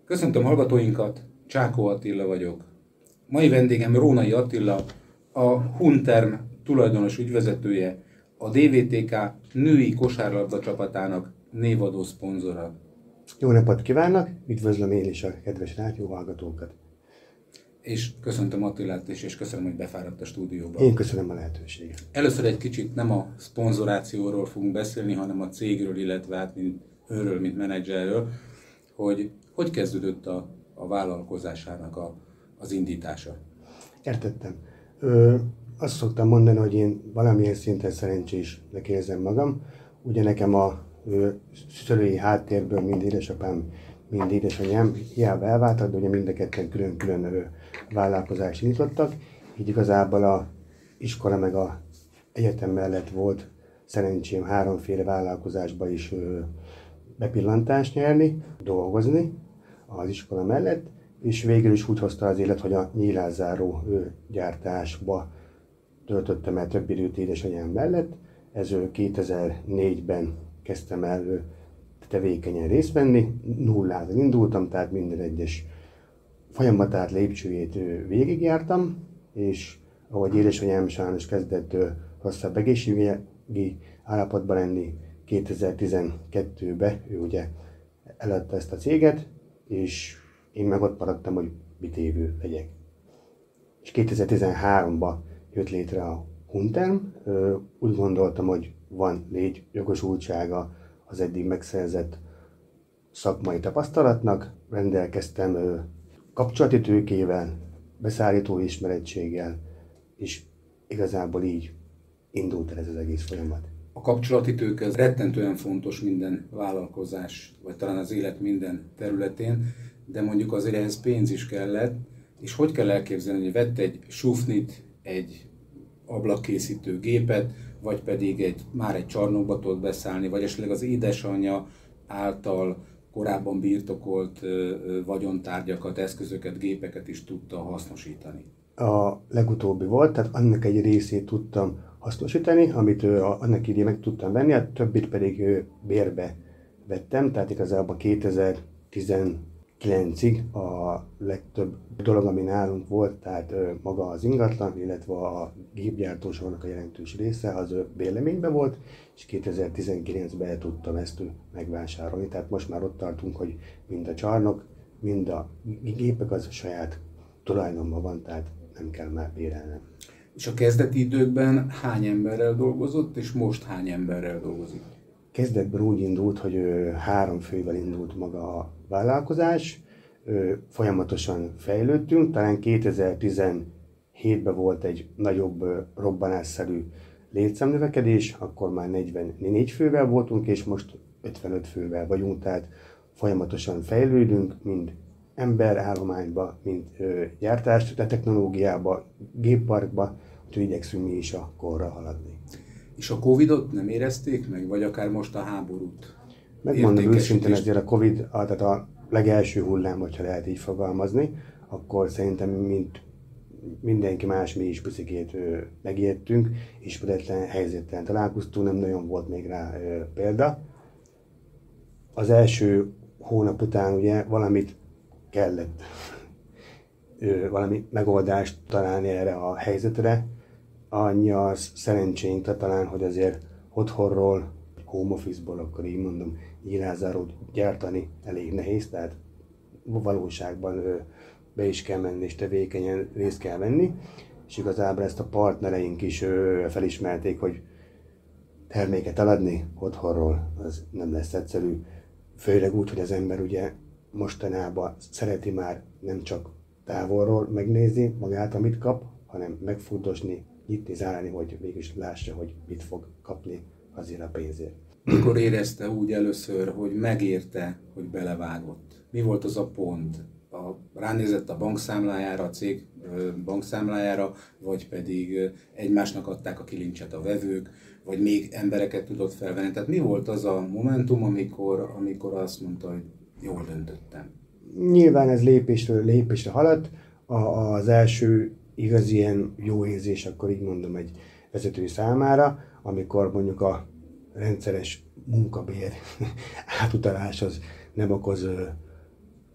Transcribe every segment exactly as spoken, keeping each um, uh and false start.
Köszöntöm hallgatóinkat, Csákó Attila vagyok. Mai vendégem Rónai Attila, a Hunterm tulajdonos ügyvezetője, a dé vé té ká női kosárlabda csapatának névadó szponzora. Jó napot kívánok, üdvözlöm én is a kedves rádióhallgatókat. És köszöntöm Attilát is, és köszönöm, hogy befáradt a stúdióba. Én köszönöm a lehetőséget. Először egy kicsit nem a szponzorációról fogunk beszélni, hanem a cégről, illetve hát mint őről, mint menedzserről, hogy hogy kezdődött a, a vállalkozásának a, az indítása. Értettem. Ö, azt szoktam mondani, hogy én valamilyen szinten szerencsésnek érzem magam. Ugye nekem a ö, szülői háttérből mind édesapám, mind édesanyám hiába elváltak, de ugye mind a ketten külön-külön ö, vállalkozást indítottak. Így igazából a iskola meg a egyetem mellett volt szerencsém háromféle vállalkozásba is ö, bepillantást nyerni, dolgozni az iskola mellett, és végül is úgy hozta az élet, hogy a nyílászáró gyártásba töltöttem el több időt édesanyám mellett. Ez kétezer-négyben kezdtem el tevékenyen részt venni, nullától indultam, tehát minden egyes folyamatát, lépcsőjét végigjártam, és ahogy édesanyám sajnos kezdett rosszabb egészségügyi állapotban lenni, kétezer-tizenkettőben ő ugye eladta ezt a céget, és én meg ott maradtam, hogy mit évő legyek. És kétezer-tizenháromban jött létre a Hunterm. Úgy gondoltam, hogy van létjogosultsága az eddig megszerzett szakmai tapasztalatnak. Rendelkeztem kapcsolati tőkével, beszállító ismerettséggel, és igazából így indult el ez az egész folyamat. A kapcsolati tőke az rettentően fontos minden vállalkozás, vagy talán az élet minden területén, de mondjuk azért ehhez pénz is kellett, és hogy kell elképzelni, hogy vett egy sufnit, egy ablakkészítő gépet, vagy pedig egy, már egy csarnokba tudott beszállni, vagy esetleg az édesanyja által korábban birtokolt vagyontárgyakat, eszközöket, gépeket is tudta hasznosítani. A legutóbbi volt, tehát annak egy részét tudtam hasznosítani, amit ő, annak idején meg tudtam venni, a többit pedig ő, bérbe vettem, tehát igazából kétezer-tizenkilencig a legtöbb dolog, ami nálunk volt, tehát ő, maga az ingatlan, illetve a gépgyártósornak a jelentős része, az ő, bérleményben volt, és kétezer-tizenkilencben tudtam ezt ő, megvásárolni, tehát most már ott tartunk, hogy mind a csarnok, mind a gépek az saját tulajdonban van, tehát nem kell már bérelnem. És a kezdeti időkben hány emberrel dolgozott, és most hány emberrel dolgozik? Kezdetben úgy indult, hogy ö, három fővel indult maga a vállalkozás, ö, folyamatosan fejlődtünk, talán kétezer-tizenhétben volt egy nagyobb ö, robbanásszerű létszámnövekedés, akkor már negyvennégy fővel voltunk, és most ötvenöt fővel vagyunk, tehát folyamatosan fejlődünk, mind emberállományba, mint ö, gyártás, technológiába, gépparkba, úgyhogy igyekszünk mi is a korra haladni. És a Covidot nem érezték meg, vagy akár most a háborút? Megmondom őszintén, ezért a Covid, a, tehát a legelső hullám, hogyha lehet így fogalmazni, akkor szerintem mint mindenki más, mi is picikét ö, megijedtünk, ismeretlen helyzettel találkoztunk, nem nagyon volt még rá ö, példa. Az első hónap után ugye valamit kellett ö, valami megoldást találni erre a helyzetre. Annyi az szerencsénk talán, hogy azért otthonról, home office-ból, akkor így mondom, nyílászárót gyártani elég nehéz, tehát valóságban ö, be is kell menni és tevékenyen részt kell venni, és igazából ezt a partnereink is ö, felismerték, hogy terméket eladni otthonról az nem lesz egyszerű, főleg úgy, hogy az ember ugye mostanában szereti már nem csak távolról megnézni magát, amit kap, hanem megfurdosni, nyitni, zárni, hogy mégis lássa, hogy mit fog kapni azért a pénzért. Mikor érezte úgy először, hogy megérte, hogy belevágott? Mi volt az a pont? A, ránézett a bankszámlájára, a cég bankszámlájára, vagy pedig egymásnak adták a kilincset a vevők, vagy még embereket tudott felvenni? Tehát mi volt az a momentum, amikor, amikor azt mondta, hogy jól döntöttem? Nyilván ez lépésről lépésre haladt. A, az első igaz ilyen jó érzés, akkor így mondom, egy vezető számára, amikor mondjuk a rendszeres munkabér átutalás az nem okoz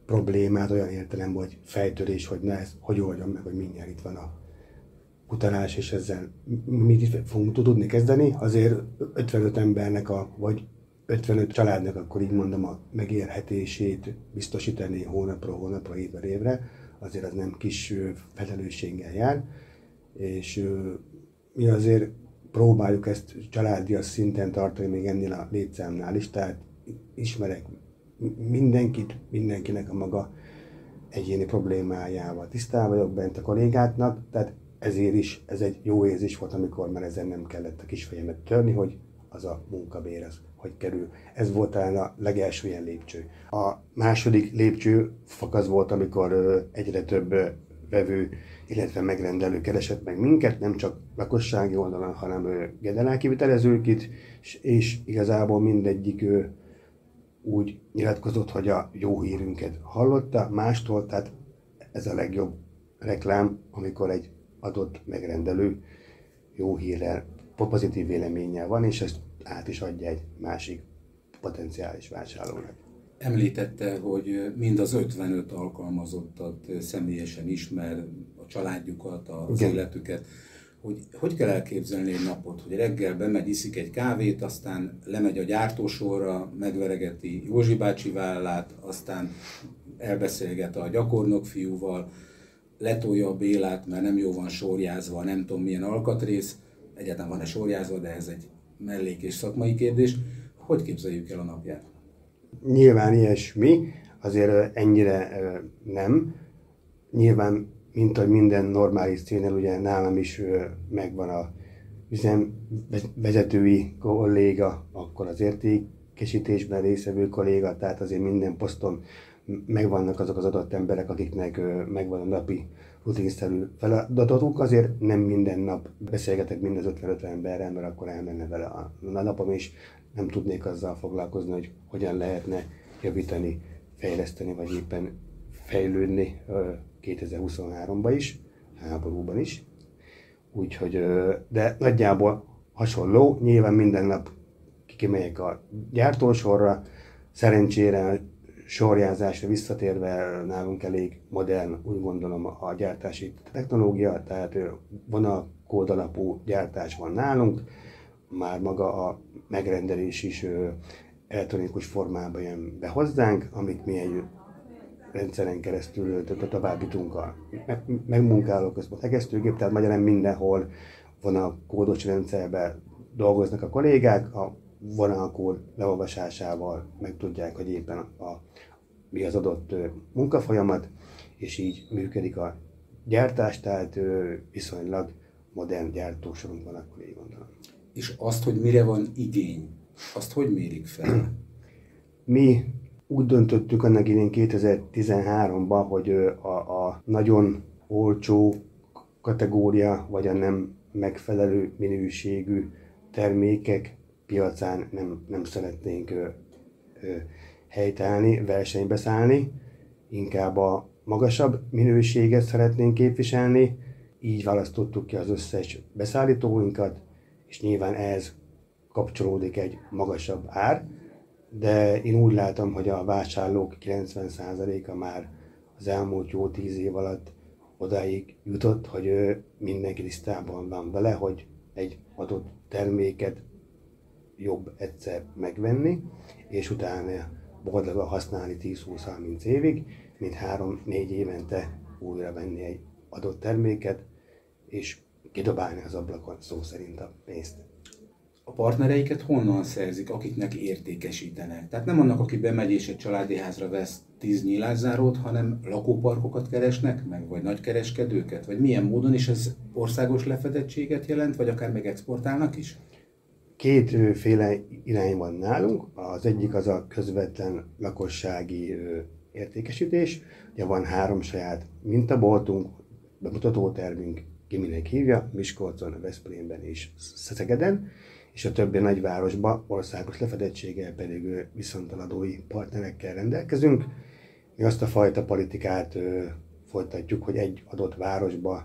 problémát olyan értelemben, hogy fejtörés, hogy ne ez, hogy oldjam meg, hogy mindjárt itt van a utalás, és ezzel mit is fogunk tudni kezdeni. Azért ötvenöt embernek, a, vagy ötvenöt családnak, akkor így mondom, a megélhetését biztosítani hónapról hónapra, évről évre, azért az nem kis felelősséggel jár, és mi azért próbáljuk ezt családias szinten tartani még ennél a létszámnál is, tehát ismerek mindenkit, mindenkinek a maga egyéni problémájával tisztában vagyok bent a kollégáknak, tehát ezért is ez egy jó érzés volt, amikor már ezen nem kellett a kisfejemet törni, hogy az a munkabér, az hogy kerül. Ez volt talán a legelső ilyen lépcső. A második lépcső az volt, amikor egyre több vevő, illetve megrendelő keresett meg minket, nem csak lakossági oldalon, hanem generálkivitelezők itt, és igazából mindegyik úgy nyilatkozott, hogy a jó hírünket hallotta mástól, tehát ez a legjobb reklám, amikor egy adott megrendelő jó hírrel, pozitív véleménnyel van, és ezt át is adja egy másik potenciális vásárlónak. Említette, hogy mind az ötvenöt alkalmazottat személyesen ismer, a családjukat, az Igen. életüket. Hogy, hogy kell elképzelni egy napot, hogy reggel bemegy, iszik egy kávét, aztán lemegy a gyártósorra, megveregeti Józsi bácsi vállát, aztán elbeszélget a gyakornok fiúval, letolja a Bélát, mert nem jó van sorjázva, nem tudom milyen alkatrész, egyáltalán van-e sorjázva, de ez egy mellék és szakmai kérdés. Hogy képzeljük el a napját? Nyilván ilyesmi, azért ennyire nem. Nyilván, mint ahogy minden normális cégnél, ugye nálam is megvan a üzemvezetői kolléga, akkor az értékesítésben résztvevő kolléga, tehát azért minden poszton megvannak azok az adott emberek, akiknek megvan a napi rutinszerű feladatuk. Azért nem minden nap beszélgetek mind az ötven-ötven emberrel, mert akkor elmenne vele a napom, és nem tudnék azzal foglalkozni, hogy hogyan lehetne javítani, fejleszteni, vagy éppen fejlődni kétezer-huszonháromban is, háborúban is. Úgyhogy, de nagyjából hasonló, nyilván minden nap kimegyek a gyártósorra, szerencsére sorjázásra visszatérve nálunk elég modern, úgy gondolom, a gyártási technológia, tehát vonalkód alapú gyártás van nálunk, már maga a megrendelés is elektronikus formában jön be hozzánk, amit mi egy rendszeren keresztül továbbítunk a megmunkáló központ egésztőgép, tehát magyarán mindenhol vonalkódos rendszerben dolgoznak a kollégák, a vonalkód leolvasásával megtudják, hogy éppen a, a, mi az adott munkafolyamat, és így működik a gyártás, tehát viszonylag modern gyártósorunk van, akkor így gondolom. És azt, hogy mire van igény, azt hogy mérik fel? Mi úgy döntöttük annak idén kétezer-tizenháromban, hogy a, a nagyon olcsó kategória, vagy a nem megfelelő minőségű termékek piacán nem, nem szeretnénk ö, ö, helytállni, versenybe szállni, inkább a magasabb minőséget szeretnénk képviselni, így választottuk ki az összes beszállítóinkat, és nyilván ehhez kapcsolódik egy magasabb ár, de én úgy látom, hogy a vásárlók kilencven százaléka már az elmúlt jó tíz év alatt odáig jutott, hogy mindenki tisztában van vele, hogy egy adott terméket jobb egyszer megvenni, és utána boldogan használni tíz-húsz-harminc évig, mint három-négy évente újra venni egy adott terméket, és kidobálni az ablakon szó szerint a pénzt. A partnereiket honnan szerzik, akiknek értékesítenek? Tehát nem annak, aki bemegy és egy családi házra vesz tíz nyílászárót, hanem lakóparkokat keresnek meg, vagy nagykereskedőket? Vagy milyen módon is ez országos lefedettséget jelent, vagy akár meg exportálnak is? Kétféle irány van nálunk. Az egyik az a közvetlen lakossági értékesítés. Ugye van három saját mintaboltunk, bemutatótermünk, ki minek hívja, Miskolcon, Veszprémben és Szegeden, és a többi nagyvárosban országos lefedettséggel pedig viszontaladói partnerekkel rendelkezünk. Mi azt a fajta politikát ö, folytatjuk, hogy egy adott városba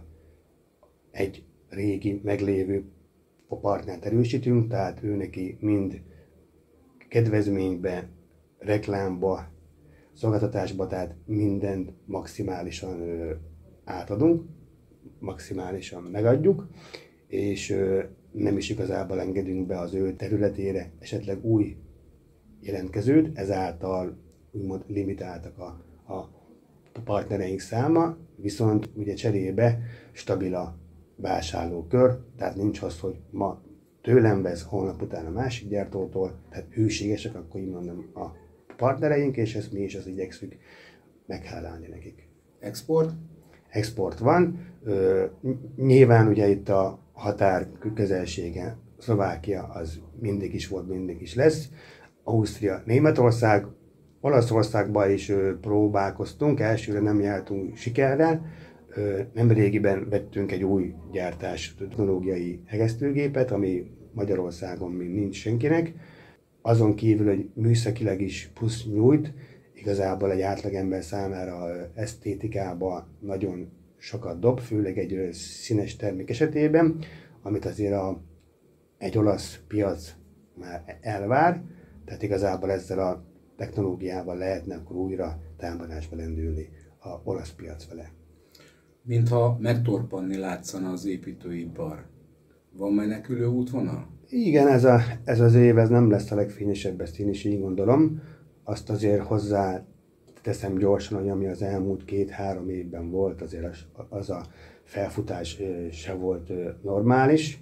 egy régi, meglévő partnert erősítünk, tehát ő neki mind kedvezménybe, reklámba, szolgáltatásba, tehát mindent maximálisan átadunk, maximálisan megadjuk, és nem is igazából engedünk be az ő területére esetleg új jelentkezőt, ezáltal úgymond limitáltak a, a partnereink száma, viszont ugye cserébe stabil a vásárlókör, tehát nincs az, hogy ma tőlem vesz, holnap után a másik gyártótól, tehát hűségesek, akkor így mondom, a partnereink, és ezt mi is az igyekszünk meghálálni nekik. Export? Export van. Ö, nyilván ugye itt a határ közelsége, Szlovákia az mindig is volt, mindig is lesz. Ausztria, Németország, Olaszországban is ö, próbálkoztunk, elsőre nem jártunk sikerrel. Ö, nemrégiben vettünk egy új gyártás technológiai hegesztőgépet, ami Magyarországon még nincs senkinek. Azon kívül, hogy műszakileg is plusz nyújt, igazából egy átlagember számára esztétikában nagyon sokat dob, főleg egy színes termék esetében, amit azért a, egy olasz piac már elvár, tehát igazából ezzel a technológiával lehetne akkor újra támadásba lendülni a olasz piac vele. Mintha megtorpanni látszana az építőipar. Van menekülő útvonal? Igen, ez, a, ez az év ez nem lesz a legfényesebb, ezt én is így gondolom. Azt azért hozzá teszem gyorsan, hogy ami az elmúlt két-három évben volt, azért az, az a felfutás se volt normális.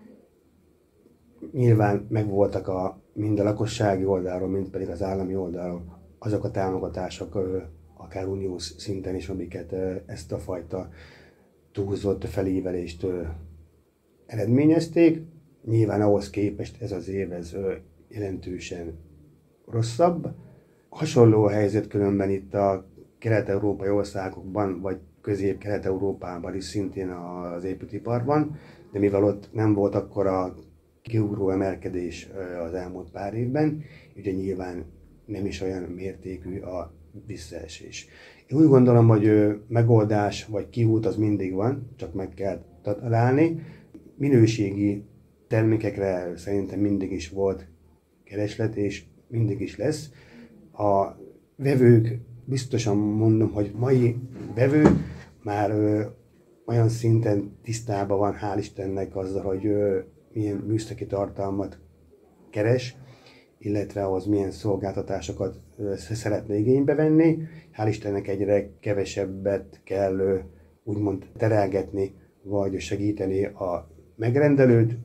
Nyilván megvoltak a, mind a lakossági oldalról, mind pedig az állami oldalról azok a támogatások, akár uniós szinten is, amiket ezt a fajta túlzott felívelést eredményezték. Nyilván ahhoz képest ez az év ez jelentősen rosszabb. Hasonló a helyzet különben itt a kelet-európai országokban, vagy közép-kelet-európában is szintén az építőiparban, de mivel ott nem volt akkora kiugró emelkedés az elmúlt pár évben, ugye nyilván nem is olyan mértékű a visszaesés. Én úgy gondolom, hogy megoldás vagy kiút az mindig van, csak meg kell találni. Minőségi termékekre szerintem mindig is volt kereslet, és mindig is lesz. A vevők, biztosan mondom, hogy mai vevő már ö, olyan szinten tisztában van, hál' Istennek azzal, hogy ö, milyen műszaki tartalmat keres, illetve ahhoz milyen szolgáltatásokat ö, szeretne igénybe venni. Hál' Istennek egyre kevesebbet kell ö, úgymond terelgetni, vagy segíteni a megrendelőt,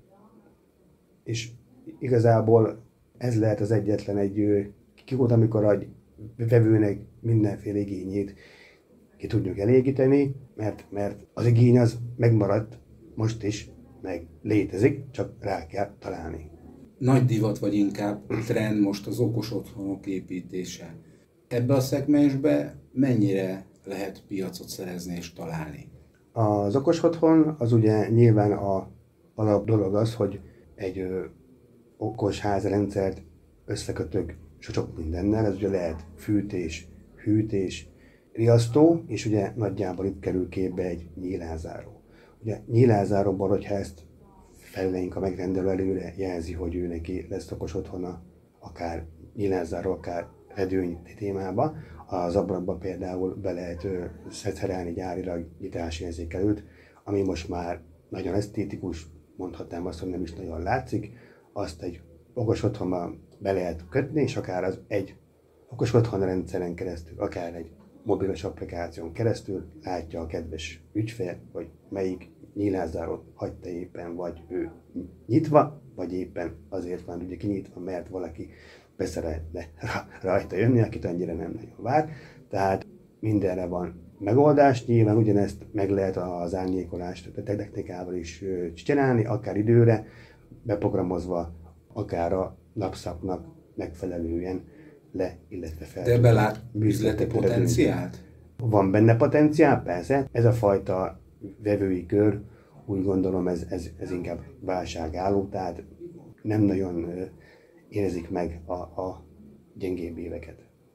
és igazából ez lehet az egyetlen egy kiút, amikor a vevőnek mindenféle igényét ki tudjuk elégíteni, mert, mert az igény az megmaradt most is, meg létezik, csak rá kell találni. Nagy divat, vagy inkább trend most az okos otthonok építése. Ebbe a szegmensbe mennyire lehet piacot szerezni és találni? Az okos otthon az ugye nyilván a alap dolog az, hogy egy ö, okos házrendszert összekötök sok mindennel, ez ugye lehet fűtés, hűtés, riasztó, és ugye nagyjából itt kerül képbe egy nyílázáró. Ugye nyílázáróban, hogyha ezt felleink a megrendelő előre, jelzi, hogy ő neki lesz okos otthona, akár nyílázáró, akár redőny témába, az ablakba például be lehet szerelni gyárilag nyitásérzékelőt, ami most már nagyon esztétikus, mondhatnám azt, hogy nem is nagyon látszik, azt egy okos otthonba be lehet kötni, és akár az egy okos otthon rendszeren keresztül, akár egy mobilos applikáción keresztül látja a kedves ügyfél, hogy melyik nyílászárót hagyta éppen, vagy ő nyitva, vagy éppen azért van ugye kinyitva, mert valaki beszeretne rajta jönni, akit annyira nem nagyon vár. Tehát mindenre van megoldás, nyilván ugyanezt meg lehet az árnyékolást a technikával is csinálni, akár időre, beprogramozva, akár a napszaknak megfelelően le, illetve fel. De belát üzleti potenciált? Van benne potenciál, persze. Ez a fajta vevői kör, úgy gondolom, ez, ez, ez inkább válságálló, tehát nem nagyon érzik meg a, a gyengébb éveket.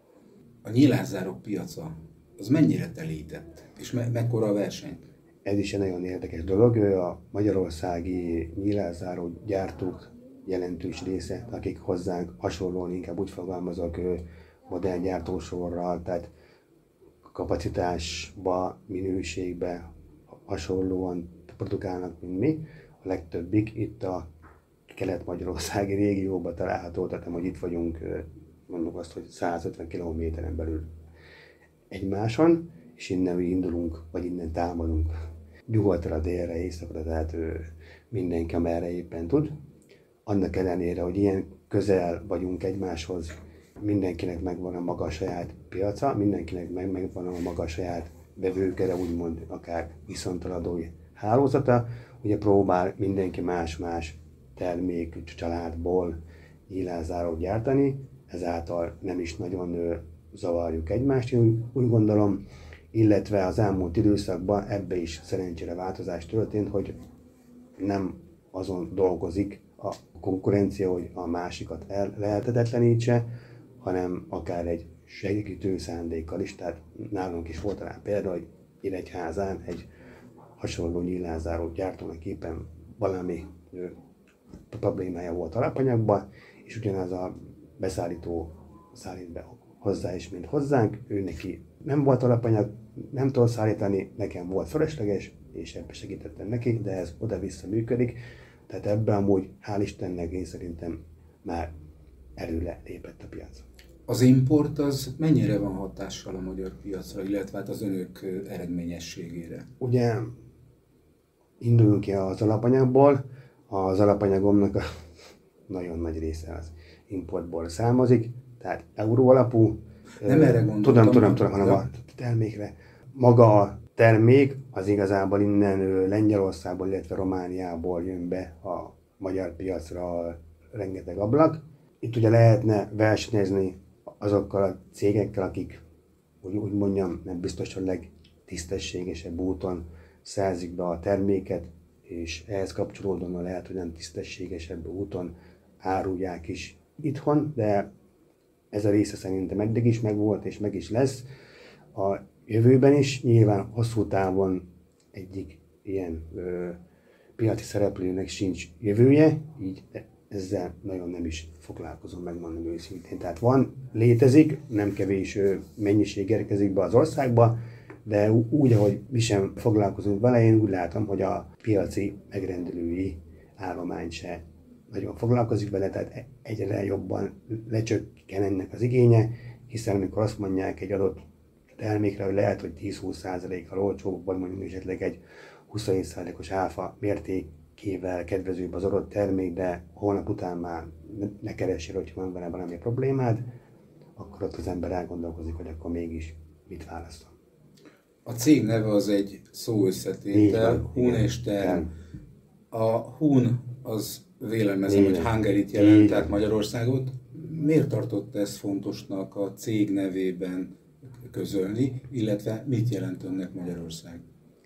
A nyílászárok piaca, az mennyire telített? És me- mekkora a verseny? Ez is egy nagyon érdekes dolog. A magyarországi nyílászáró gyártók jelentős része, akik hozzánk hasonlóan, inkább úgy fogalmazok, modellgyártósorral, tehát kapacitásba, minőségbe hasonlóan produkálnak, mint mi. A legtöbbik itt a kelet-magyarországi régióban található, tehát hogy itt vagyunk, mondjuk azt, hogy százötven kilométeren belül egymáson, és innen indulunk, vagy innen támadunk nyugatra, délre, északra, tehát mindenki, amerre éppen tud. Annak ellenére, hogy ilyen közel vagyunk egymáshoz, mindenkinek megvan a maga saját piaca, mindenkinek meg, megvan a maga saját vevőkere, úgymond akár viszonteladói hálózata. Ugye próbál mindenki más-más termék családból nyílászárót gyártani, ezáltal nem is nagyon ö, zavarjuk egymást, én úgy gondolom, illetve az elmúlt időszakban ebbe is szerencsére változás történt, hogy nem azon dolgozik a konkurencia, hogy a másikat el lehetetlenítse, hanem akár egy segítő szándékkal is. Tehát nálunk is volt rá példa, hogy Nyíregyházán egy hasonló nyílászárót gyártónak éppen valami ö, problémája volt alapanyagban, és ugyanaz a beszállító szállít be hozzá is, mint hozzánk, ő neki nem volt alapanyag, nem tudott szállítani, nekem volt fölösleges, és ebbe segítettem neki, de ez oda-vissza működik. Tehát ebben amúgy, hál' Istennek, én szerintem már előre lépett a piac. Az import az mennyire van hatással a magyar piacra, illetve hát az önök eredményességére? Ugye induljunk ki az alapanyagból, az alapanyagomnak a nagyon nagy része az importból származik, tehát euró alapú. Nem erre gondoltam. Tudom, tudom, tudom, hanem a termékre. Maga a termék az igazából innen Lengyelországból, illetve Romániából jön be a magyar piacra rengeteg ablak. Itt ugye lehetne versenyezni azokkal a cégekkel, akik, úgy, úgy mondjam, nem biztos, hogy legtisztességesebb úton szerzik be a terméket, és ehhez kapcsolódóan lehet, hogy nem tisztességesebb úton árulják is itthon, de ez a része szerintem eddig is megvolt, és meg is lesz a jövőben is. Nyilván hosszú távon egyik ilyen ö, piaci szereplőnek sincs jövője, így ezzel nagyon nem is foglalkozom, megmondom őszintén. Tehát van, létezik, nem kevés ö, mennyiség érkezik be az országba, de úgy, ahogy mi sem foglalkozunk vele, én úgy látom, hogy a piaci megrendelői állomány se nagyon foglalkozik vele, tehát egyre jobban lecsökken ennek az igénye, hiszen amikor azt mondják egy adott termékre, hogy lehet, hogy tíz-húsz százalékkal olcsóbb, vagy mondjuk esetleg egy huszonhét százalékos áfa mértékével kedvezőbb az adott termék, de holnap után már ne keressél, hogyha van vele valami problémád, akkor ott az ember elgondolkozik, hogy akkor mégis mit választom. A cég neve az egy szó összetétel, Hun és Term. A Hun az vélelmezem, hogy Hungaryt jelent, tehát Magyarországot. Miért tartott ezt fontosnak a cég nevében közölni, illetve mit jelent önnek Magyarország?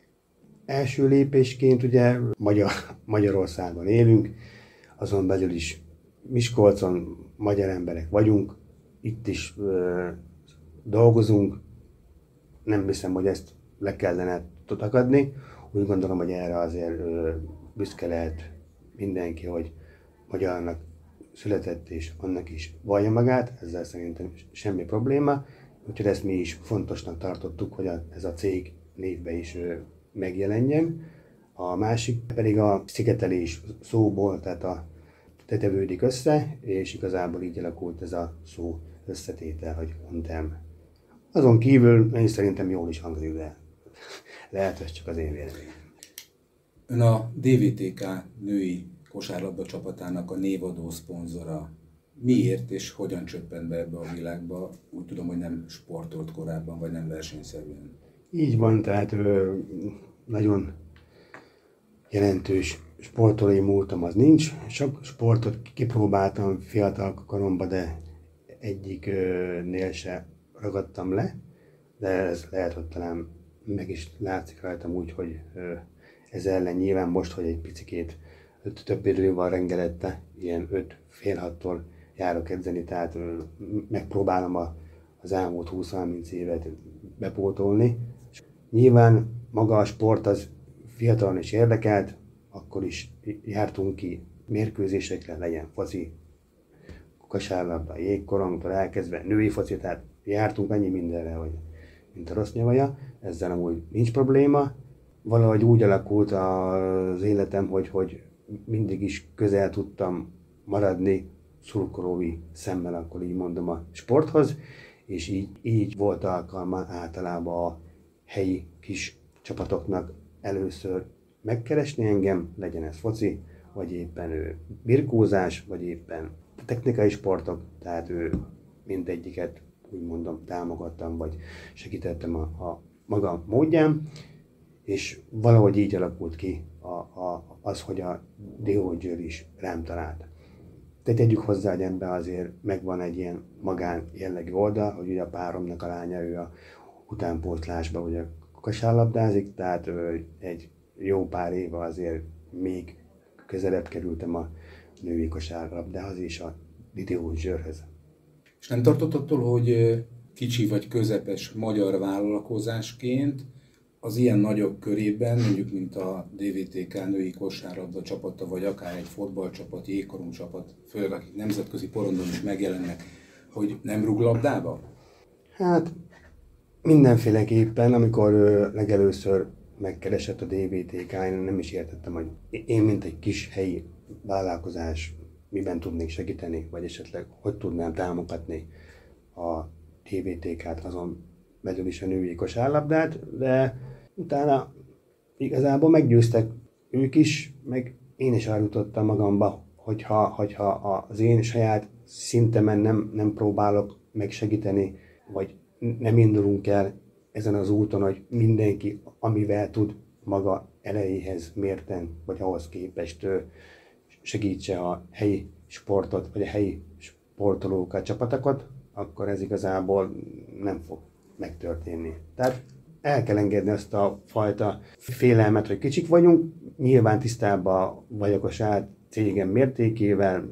Első lépésként ugye Magyar, Magyarországon élünk, azon belül is Miskolcon magyar emberek vagyunk, itt is ö, dolgozunk, nem hiszem, hogy ezt le kellene takadni. Úgy gondolom, hogy erre azért ö, büszke lehet mindenki, hogy magyarnak született és annak is vallja magát, ezzel szerintem semmi probléma. Úgyhogy ezt mi is fontosnak tartottuk, hogy a, ez a cég névbe is ö, megjelenjen. A másik pedig a szigetelés szóból, tehát a tetevődik össze, és igazából így alakult ez a szó összetétel, hogy Hun-Term. Azon kívül én szerintem jól is hangzik, de lehet, hogy csak az én véleményem. Ön a dé vé té ká női kosárlabda csapatának a névadó szponzora. Miért és hogyan csöppent be ebbe a világba? Úgy tudom, hogy nem sportolt korábban, vagy nem versenyszerűen. Így van, tehát ö, nagyon jelentős sportolói múltam az nincs. Sok sportot kipróbáltam fiatal koromban, de egyiknél se ragadtam le, de ez lehet, hogy talán meg is látszik rajtam úgy, hogy ez ellen nyilván most, hogy egy picikét több idő van rengelette, ilyen öt fél hattól járok edzeni, tehát megpróbálom a, az elmúlt húsz-harminc évet bepótolni. Nyilván maga a sport az fiatalon is érdekelt, akkor is jártunk ki mérkőzésekre, legyen foci, kosárlabda, jégkorongtól elkezdve női foci, tehát jártunk annyi mindenre, hogy mint a rossz nyavaja, ezzel amúgy nincs probléma. Valahogy úgy alakult az életem, hogy, hogy mindig is közel tudtam maradni szurkolói szemmel, akkor így mondom, a sporthoz, és így, így volt alkalma általában a helyi kis csapatoknak először megkeresni engem, legyen ez foci, vagy éppen ő birkózás, vagy éppen technikai sportok, tehát ő mindegyiket úgy mondom támogattam, vagy segítettem a, a maga módján, és valahogy így alakult ki a, a, az, hogy a Dió Győr is rám talált. De tegyük hozzá, hogy ebben azért megvan egy ilyen magán jellegű oldal, hogy ugye a páromnak a lánya, ő a utánpótlásban ugye kosárlabdázik, tehát ő egy jó pár éve azért még közelebb kerültem a női kosárlabdához és a Dió Győrhöz. És nem tartott attól, hogy kicsi vagy közepes magyar vállalkozásként az ilyen nagyok körében, mondjuk mint a dé vé té ká női kosárlabda csapata, vagy akár egy fotballcsapat, jégkorong csapat, főleg akik nemzetközi porondon is megjelennek, hogy nem rúg labdába? Hát mindenféleképpen, amikor legelőször megkeresett a dé vé té ká, én nem is értettem, hogy én, mint egy kis helyi vállalkozás, miben tudnék segíteni, vagy esetleg hogy tudnám támogatni a dé vé té ká-t, azon belül is a női kosárlabdát, de utána igazából meggyőztek ők is, meg én is eljutottam magamba, hogyha, hogyha az én saját szintemen nem, nem próbálok megsegíteni, vagy nem indulunk el ezen az úton, hogy mindenki, amivel tud maga erejéhez mérten, vagy ahhoz képest segítse a helyi sportot, vagy a helyi sportolókat, csapatokat, akkor ez igazából nem fog megtörténni. Tehát el kell engedni azt a fajta félelmet, hogy kicsik vagyunk, nyilván tisztában vagyok a saját cégem mértékével,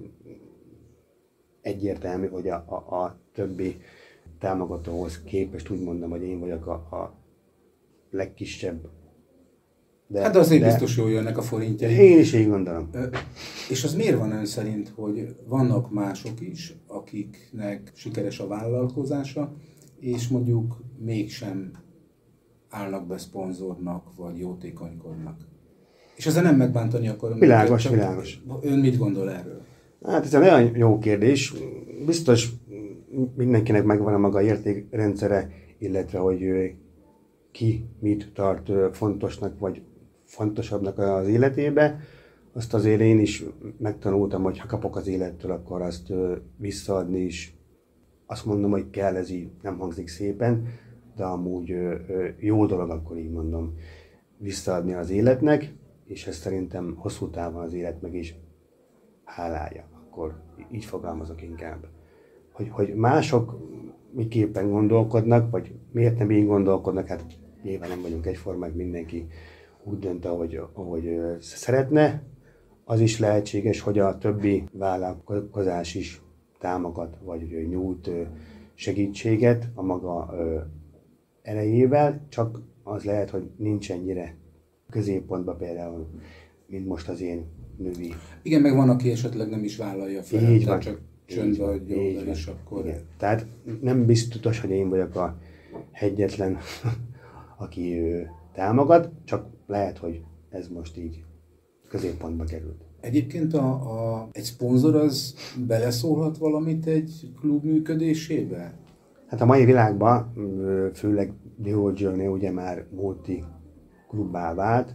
egyértelmű, hogy a, a, a többi támogatóhoz képest úgy mondom, hogy én vagyok a, a legkisebb. De, hát azért de biztos jól jönnek a forintjai. Én is így gondolom. És az miért van ön szerint, hogy vannak mások is, akiknek sikeres a vállalkozása, és mondjuk mégsem állnak be szponzornak, vagy jótékonykodnak? És ezzel nem megbántani akarom. Világos, őket, világos. Ön mit gondol erről? Hát ez egy nagyon jó kérdés. Biztos mindenkinek megvan a maga értékrendszere, illetve hogy ki mit tart fontosnak, vagy fontosabbnak az életébe. Azt azért én is megtanultam, hogy ha kapok az élettől, akkor azt visszaadni is. Azt mondom, hogy kell, ez így nem hangzik szépen, de amúgy jó dolog, akkor így mondom, visszaadni az életnek, és ez szerintem hosszú távon az élet meg is hálálja. Akkor így fogalmazok inkább. Hogy, hogy mások miképpen gondolkodnak, vagy miért nem így gondolkodnak, hát nyilván nem vagyunk egyformák, mindenki úgy dönt, ahogy, ahogy szeretne. Az is lehetséges, hogy a többi vállalkozás is támogat, vagy nyújt segítséget a maga erejével, csak az lehet, hogy nincs ennyire középpontban például, mint most az én női. Igen, meg van, aki esetleg nem is vállalja fel, így van, csak csöndbe adja oda, és akkor... Igen. Tehát nem biztos, hogy én vagyok a hegyetlen, aki támogat, csak lehet, hogy ez most így középpontba került. Egyébként a, a, egy szponzor az beleszólhat valamit egy klub működésébe? Hát a mai világban, főleg Dió Győrnél ugye már multi klubbá vált,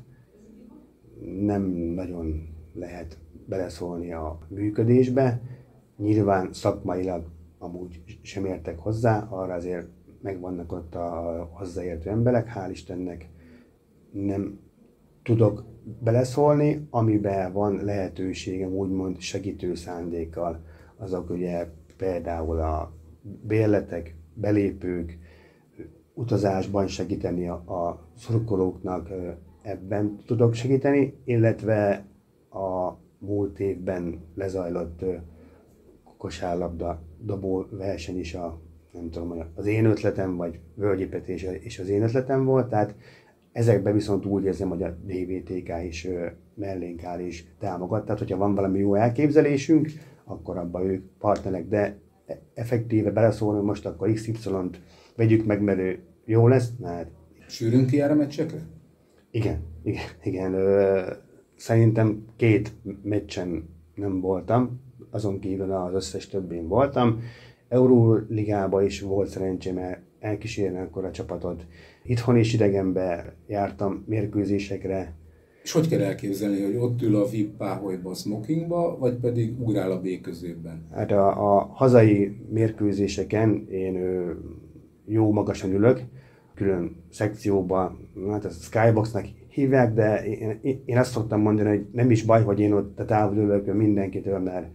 nem nagyon lehet beleszólni a működésbe. Nyilván szakmailag amúgy sem értek hozzá, arra azért megvannak ott a hozzáértő emberek, hál' Istennek nem tudok beleszólni, amiben van lehetőségem úgymond segítő szándékkal. Azok ugye például a bérletek, belépők, utazásban segíteni a, a szurkolóknak, ebben tudok segíteni, illetve a múlt évben lezajlott kosárlabda dobó verseny is a, nem tudom, az én ötletem, vagy völgyépetés is az én ötletem volt, tehát ezekben viszont úgy érzem, hogy a dé vé té ká is mellénk áll és támogat. Tehát, hogyha van valami jó elképzelésünk, akkor abban ők partnerek, de effektíve beleszólni, hogy most akkor iksz ipszilont vegyük meg, mert ő jó lesz. Hát, sűrűn kijár a meccsekre? Igen, igen, igen. Ö, szerintem két meccsen nem voltam, azon kívül az összes többén voltam. Euróligában is volt szerencsém elkísérni akkor a csapatot. Itthon is idegenbe jártam mérkőzésekre. És hogy kell elképzelni, hogy ott ül a vé i pé páholyba, smokingba, vagy pedig ugrál a B-középben? Hát a, a hazai mérkőzéseken én ö, jó magasan ülök, külön szekcióban, hát ezt Skyboxnak hívják, de én, én azt szoktam mondani, hogy nem is baj, hogy én ott távol ülök mindenkitől, mert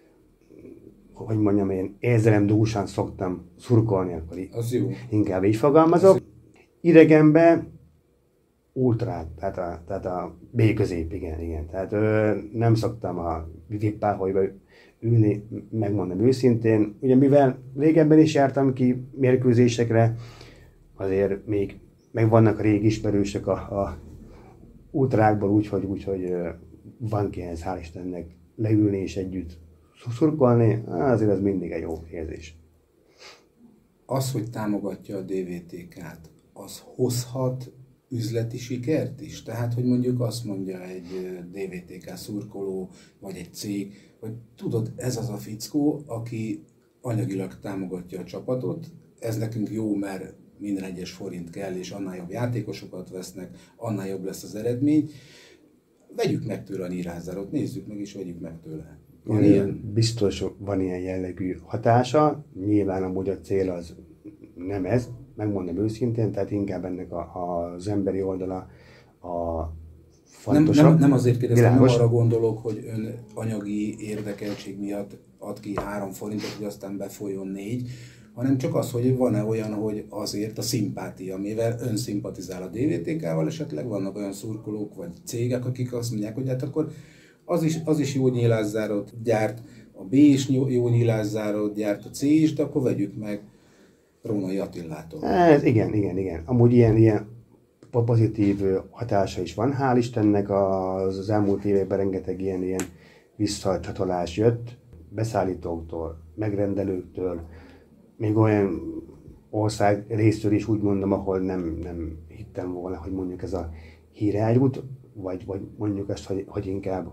hogy mondjam, én érzelemdúsan szoktam szurkolni, akkor Az jó. inkább így fogalmazok. Idegenben ultrát, tehát a, tehát a B-közép, igen, igen. Tehát ö, nem szoktam a vé i pé páholyba ülni, megmondom őszintén. Ugye mivel régebben is jártam ki mérkőzésekre, azért még megvannak a régi ismerősök a, a ultrákból, úgyhogy úgy, hogy van kihez, hál' Istennek, leülni és együtt szurkolni, azért az mindig egy jó érzés. Az, hogy támogatja a dé vé té ká-t, az hozhat üzleti sikert is? Tehát, hogy mondjuk azt mondja egy dé vé té ká szurkoló, vagy egy cég, hogy tudod, ez az a fickó, aki anyagilag támogatja a csapatot, ez nekünk jó, mert minden egyes forint kell, és annál jobb játékosokat vesznek, annál jobb lesz az eredmény. Vegyük meg tőle a nyilázárót, nézzük meg és vegyük meg tőle. Van ilyen? Biztos van ilyen jellegű hatása, nyilván amúgy a cél az nem ez, megmondom őszintén, tehát inkább ennek a, az emberi oldala a fontosabb. Nem, nem, nem azért kérdeztem, nem arra gondolok, hogy ön anyagi érdekeltség miatt ad ki három forintot, hogy aztán befolyjon négy, hanem csak az, hogy van-e olyan, hogy azért a szimpátia, mivel ön szimpatizál a dé vé té ká-val, esetleg vannak olyan szurkolók vagy cégek, akik azt mondják, hogy hát akkor az is, az is jó nyílászárót gyárt, a B is jó nyílászárót gyárt, a C is, de akkor vegyük meg Rónai Attilától. Ez, igen, igen, igen. Amúgy ilyen, ilyen pozitív hatása is van, hál' Istennek az, az elmúlt években rengeteg ilyen, ilyen visszacsatolás jött, beszállítóktól, megrendelőktől, még olyan ország részről is úgy mondom, ahol nem, nem hittem volna, hogy mondjuk ez a hír eljut, vagy, vagy mondjuk azt, hogy, hogy inkább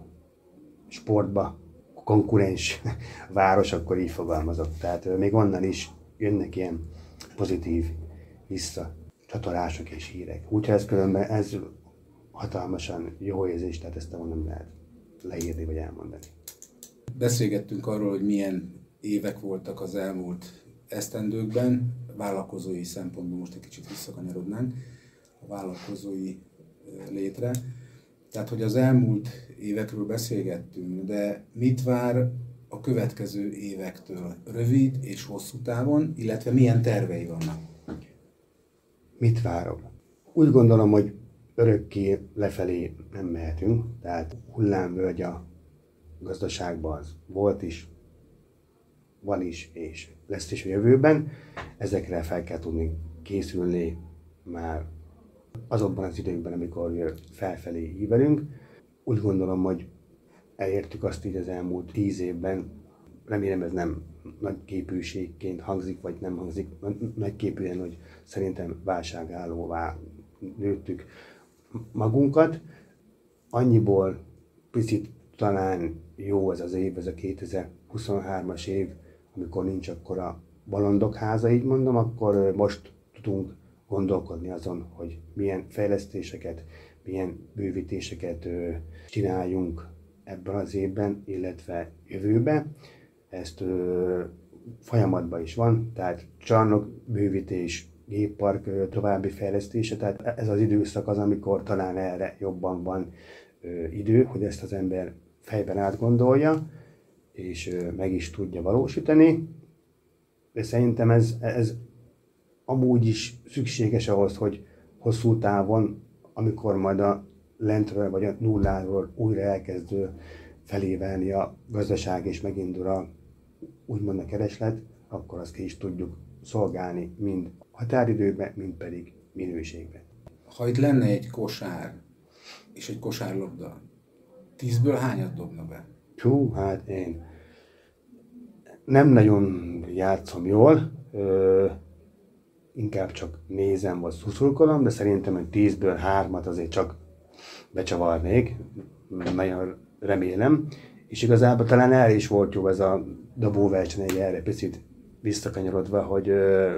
sportba konkurens város, akkor így fogalmazok. Tehát még onnan is jönnek ilyen pozitív visszacsatolások és hírek. Úgyhogy ez különben ez hatalmasan jó érzés, tehát ezt nem lehet leírni vagy elmondani. Beszélgettünk arról, hogy milyen évek voltak az elmúlt esztendőkben, vállalkozói szempontból most egy kicsit visszakanyarodnánk a vállalkozói létre. Tehát, hogy az elmúlt évekről beszélgettünk, de mit vár a következő évektől rövid és hosszú távon, illetve milyen tervei vannak? Mit várok? Úgy gondolom, hogy örökké lefelé nem mehetünk, tehát hullámvölgy a gazdaságban az volt is, van is, és lesz is a jövőben. Ezekre fel kell tudni készülni már azokban az időkben, amikor felfelé ívelünk. Úgy gondolom, hogy elértük azt így az elmúlt tíz évben, remélem ez nem nagy képűségként hangzik, vagy nem hangzik nagy képűen, hogy szerintem válságállóvá nőttük magunkat. Annyiból picit talán jó ez az év, ez a kétezer-huszonhármas év, amikor nincs akkora bolondok háza, így mondom, akkor most tudunk gondolkodni azon, hogy milyen fejlesztéseket, milyen bővítéseket csináljunk ebben az évben, illetve jövőben. Ezt ö, folyamatban is van, tehát csarnok bővítés, géppark további fejlesztése, tehát ez az időszak az, amikor talán erre jobban van ö, idő, hogy ezt az ember fejben átgondolja, és ö, meg is tudja valósítani. De szerintem ez, ez amúgy is szükséges ahhoz, hogy hosszú távon, amikor majd a lentről vagy a nulláról újra elkezdő felévelni a gazdaság és megindul a, úgymond a kereslet, akkor azt ki is tudjuk szolgálni mind határidőben, mind pedig minőségben. Ha itt lenne egy kosár és egy kosárlabda, tízből hányat dobna be? Hú, hát én Nem nagyon játszom jól, ö, inkább csak nézem vagy szuszurkolom, de szerintem, hogy tízből hármat azért csak becsavarnék, nagyon remélem. És igazából talán erre is volt jó ez a dobóverseny, egy erre picit visszakanyarodva, hogy ö,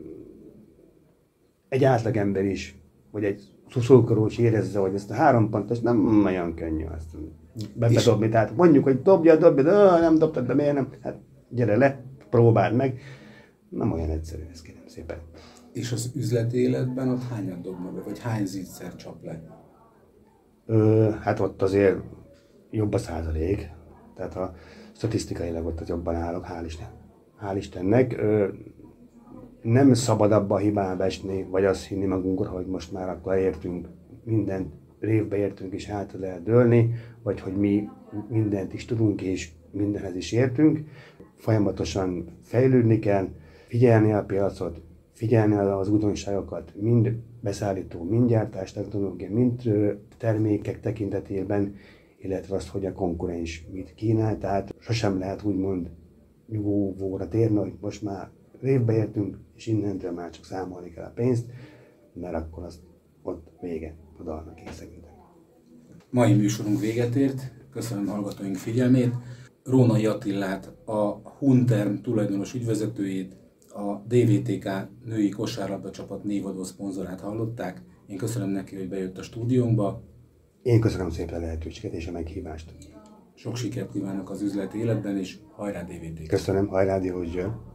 egy átlagember is, vagy egy szuszurkoló is érezze, hogy ezt a három pontos nem olyan könnyű azt bedobni. Tehát mondjuk, hogy dobja, dobja, de ö, nem dobtad, de miért nem? Hát gyere le, próbáld meg. Nem olyan egyszerű, ez kérem szépen. És az üzleti életben ott hányat dobnak be, vagy hány zicser csap le? Ö, hát ott azért jobb a százalék. Tehát a statisztikailag ott az jobban állok, hál' Isten. Hál' Istennek. Ö, nem szabad abba a hibába esni, vagy azt hinni magunkra, hogy most már akkor értünk, minden révbe értünk és hátra lehet dőlni, vagy hogy mi mindent is tudunk és mindenhez is értünk. Folyamatosan fejlődni kell, figyelni a piacot, figyelni az újdonságokat, mind beszállító, mind gyártás technológia, mind termékek tekintetében, illetve azt, hogy a konkurens mit kínál, tehát sosem lehet úgymond nyugovóra térni, hogy most már révbe értünk, és innentől már csak számolni kell a pénzt, mert akkor az ott vége a dalnak én szerintem. Mai műsorunk véget ért, köszönöm hallgatóink figyelmét. Rónai Attilát, a Hunterm tulajdonos ügyvezetőjét, a dé vé té ká női kosárlabda csapat névadó szponzorát hallották. Én köszönöm neki, hogy bejött a stúdiónkba. Én köszönöm szépen a lehetőséget és a meghívást. Sok sikert kívánok az üzleti életben, és hajrá dé vé té ká! Köszönöm, hajrá Diósgyőr!